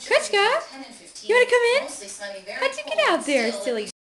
Kretschka, you want to come in? How'd you get out there, silly